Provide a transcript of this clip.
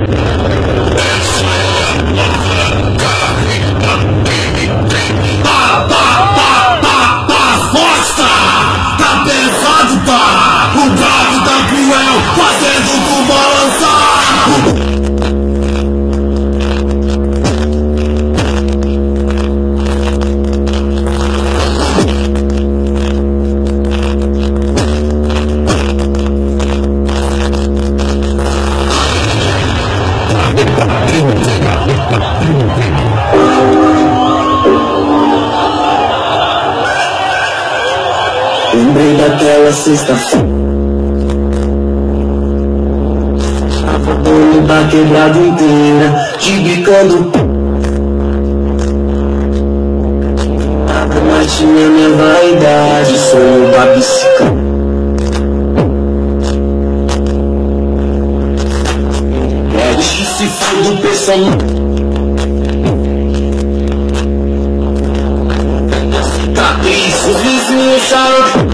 Essa é a nova Carreta Treme Treme. Força! Tá pesado, tá? O bravo tá cruel, fazendo tu balançar. Lembrei daquela sexta-feira, tava bolo da quebrada inteira, te bicando. Nada mais tinha minha vaidade, sonho da bicicleta. É que se for do pensamento. Cicatriz, os vizinhos charam.